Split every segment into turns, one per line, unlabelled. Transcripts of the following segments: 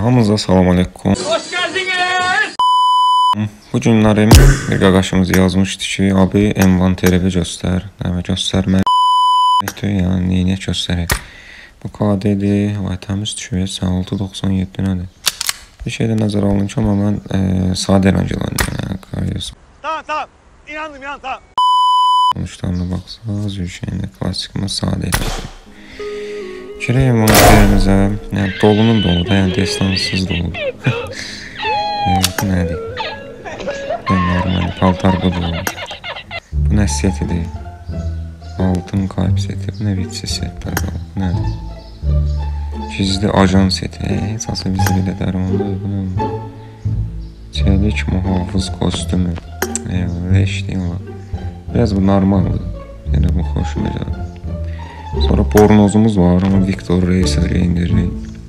Hamınıza salam aleykum.
Hoş geldiniz.
Bu günlərim bir qaqaşımız yazmışdı ki, abi envanterimi göstər. Göstərmə ya, neyini göstərək. Bu KD'dir, təmiz düşüyor, 697 nədir? Bir şeydə nəzər alın ki, amma mən sadə rənglərini
Tamam, inandım, tamam.
Sonuçlarına baxsaq, şeyində klassikimiz sadə elədir. Kirəyim monitörümüzə, yəni dolunun doluda, yəni destansız doludur. Bu nədir? Normal paltar budur. Bu nə setidir? Altın kalp seti, bu nə vitsi setlər var? Bu nədir? Gizli ajan seti, heç asıl bizi belə dərmandır, bu nədir? Çelik muhafız kostümü, leşliyin var. Biraz bu normaldır, yəni bu xoşuma gəlir. Sonra bornozumuz var, ama Victor Racer'ı indiririk.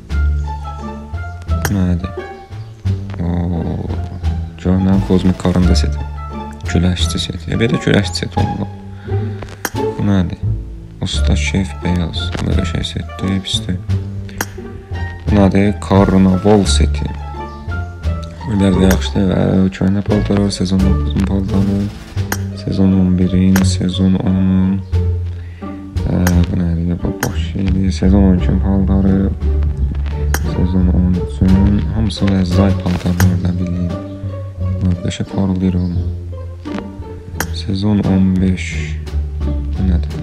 Bu nədir? Görünən kozmik karında seti. Güləşçi seti. Belə güləşçi seti olmalı. Bu nədir? Usta şef beyaz. Bu da şey setdir, pisdir. Bu nədir? Karnaval seti. Bunlar da yaxşıdır və köhnə paltar var. Sezon 9'un paltarı. Sezon 11'in, sezon 10'un. Bu nədir? Boş şeydir. Sezon 12'in paltarı. Sezon 13'ün. Hamısı zay paltarlardan bileyim. Beşe parlayır onu. Sezon 15. Bu nədir?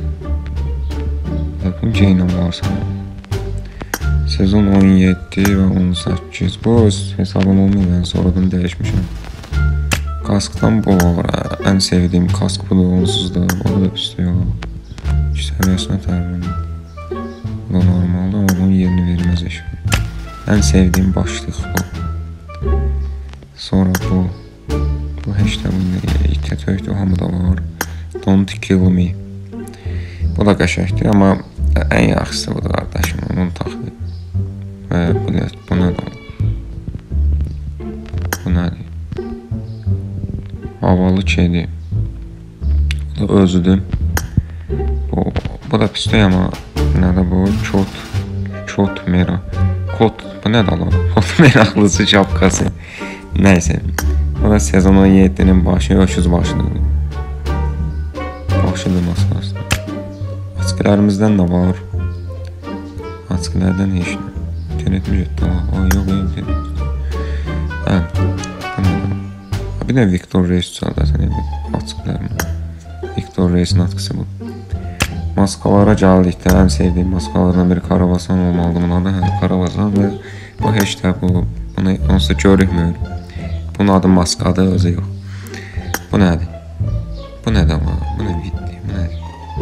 Bu geyinəm varsa. Sezon 17 və 18. Bu hesabım olmuyor, ben sonradan dəyişmişəm. Kaskdan bu var. En sevdiğim kask budur, onsuz da. O da pisdir ya. İki səviyyəsinə tərbiyəm. Bu da normaldir, ama bunun yerini verməz eşim. En sevdiğim başlıq bu. Sonra bu. Bu hashtag itə tökdü, hamıda var. Don't kill me. Bu da qəşəkdir, amma ən yaxşısı budur qardaşım, onun taxdı. Və bu nədir? Bu nədir? Havalı kedi. Bu da özüdür. Bu da pisdir, amma nədir bu? Kot mera. Kot, bu nədir Allah? Kot meraklısı şapkası. Neyse. Bu da sezon 17'nin başı, öküz başıdır. Başıdır maskası. Açıqlarımızdan da var. Açıqlardan heç nə. İnternet mücətdə var. Yox, bir də Victor Reis zaten açıqlarım. Victor Reis'in atkısı bu. Maskalara gəldikdə ən sevdiğim maskalardan biri Karavasan olmalıdır. Bunlar da Karavasan və bu hashtag bu. Bunu onsuz da görükmüyor. Bunun adı maskadır, özü yox. Bu nədir? Bu nədir ama? Bu nə bitdi? Bu nədir?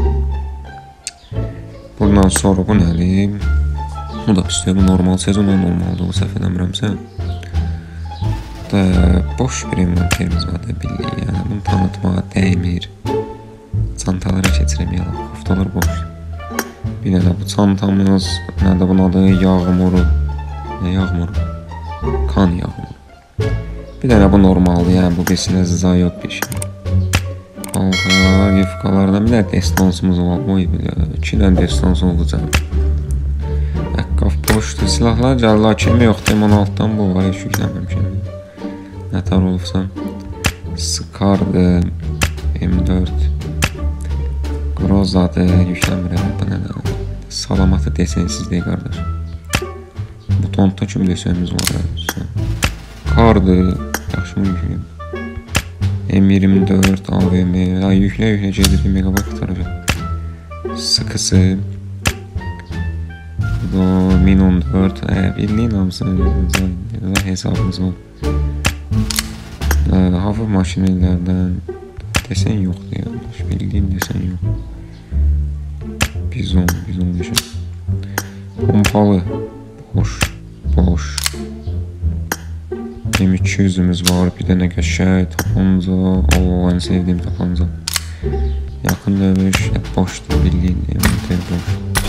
Bundan sonra bu nədir? Bu da pisdir, bu normal sezon olmalıdır, o səhv eləmirəmsə. Boş bir inventerimiz var da bildik, yəni bunu tanıtmağa dəymir. Çantalara keçirəməyəm, koftalar boş. Bir də bu çantamız, nədir bunun adı? Yağmuru. Nə yağmuru? Kan yağmuru. Bir dənə bu normaldır, yəni bu besinə zayot bir şey. Paltar, yufkalardan bir dənə destansımız var. Oy, 2 dənə destans oldu canım. Əqqaf boşdur, silahlar gəlirlər, kimi yoxdur, M16'dan bu var, heç yükləməmişəm. Nətər olubsa. Scar'dır, M4. Grozadır, yükləmirəm, bu nədir? Salamatı desensizliyi qardaş. Bu tonta kimi deseniz var. Kardır, yaxşı mı yükləyim? M24, AVM, yüklə gedir, megabayt qutaracaq. Sıkısı. Bu da Min 14, bildiğin hamısı hesabımız var. Hava maşinələrdən desen yoxdur ya, bildiğin desen yox. Bizon düşün. Pompalı, boş. M200'ümüz var, bir dənə qəşəng tapanca, en sevdiğim tapanca. Yakın dövüş, boşdur, bildiğin envanter boş.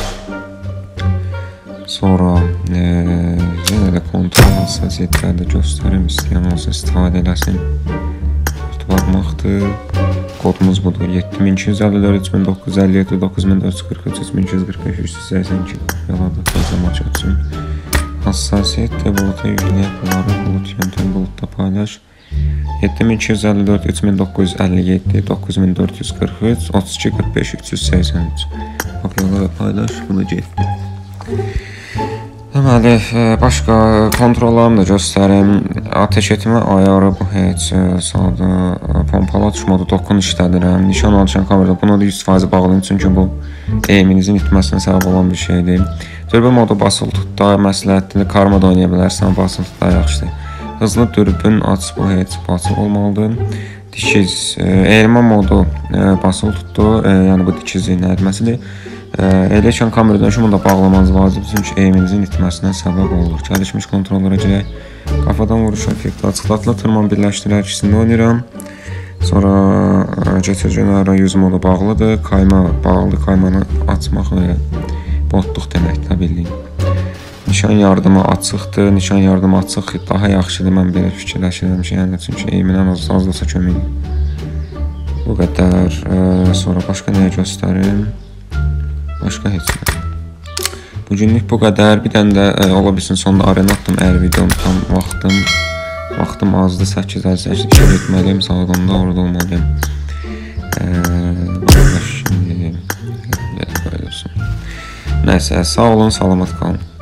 Sonra yenə də kontrol hassasiyyətlərdə göstərim, istəyən olsa istifadə eləsin. Barmaqdır. Kodumuz budur. 7254 3957 9443 3245 382. Yalandır. Yazam açıq üçün. Hassasiyet de buluta yükle yapıları bulut yöntem bulutta paylaş. 7254 3957 9443 32 45 383 kopyala ve paylaş, bunu getdi. Deməli, başqa kontrollarını da göstərim. Ateş etmə ayarı bu heç sadə pompalı atış modu dokun işlədirəm. Nişan alışan kamerada bunu da 100% bağlayın, çünki bu eğiminizin itməsinə səbəb olan bir şeydir. Dürbün modu basılı tutda məsləhətli, karmada oynaya bilərsən, basılı tutda yaxşıdır. Hızlı dürbün aç, bu heç basılı olmalıdır. Dikiz, eğilmə modu basılı tutdu, yəni bu dikizin ədməsidir. Eləyən kameradan şunu da bağlamanız lazım, çünki eğiminizin itməsinə səbəb olur. Gəlişmiş kontrollara girək. Qafadan vuruş effekti açıqlatla tırman birləşdirər ikisini oynayıram. Sonra getirgənlərə 100 modu bağlıdır. Kayma bağlı, kaymanı açmaq və botluq deməkdir, bildiyin. Nişan yardımı açıqdır. Nişan yardımı açıq daha yaxşıdır. Mən belə fikirləşirəm ki, yəni çünki eğiminə az da olsa kömək. Bu qədər. Sonra başqa nəyə göstərim? Başqa heç nə. Bugünlük bu qədər. Bir dənə də ola bilsin sonunda arena atdım. Əgər videom tam vaxtım azdır. 8:58 işə getməliyim. Saatında orada olmalıyım. Nəysə, sağ olun, salamat qalın.